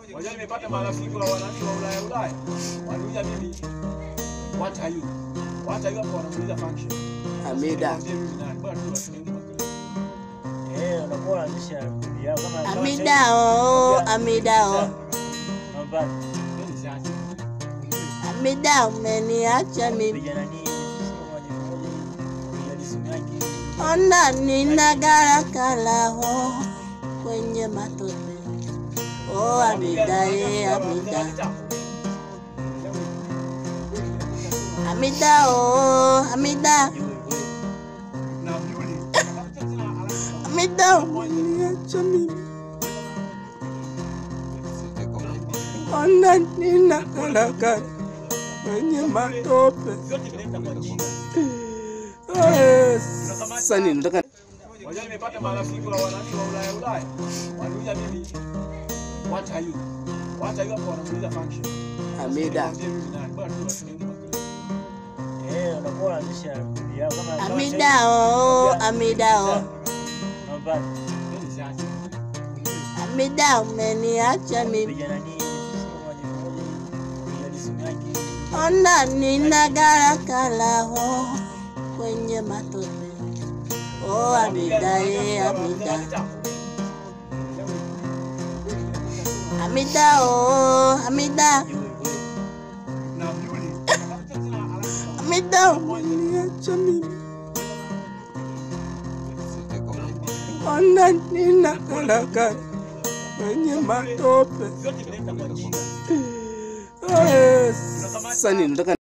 Wajua nimepata marafiki wa wanani wa Ulaya. Waniuliza mimi what are you? What are you hapo wanamuuliza function? Amida. Unakuwa unanisha yao kama Amida. Amida umeniacha mimi. Ona ninagaragara ho kwenye matope. Oh Amida, Amida. Amida, oh Amida. Amida umeniacha mimi. Ona ninagaragara kwenye matope. Sasa nataka wajua nimepata marafiki wa wanani wa Ulaya. Waniuliza mimi what are you? What are you hapo wanamuuliza function? Amida. unakuwa unanisha yao kama Amida. Amida umeniacha mimi. Ona ninagaragara ho kwenye matope. Oh Amida, Amida. Amida, oh Amida. Amida umeniacha mimi. Ona ninagaragara kwenye matope. Sasa nataka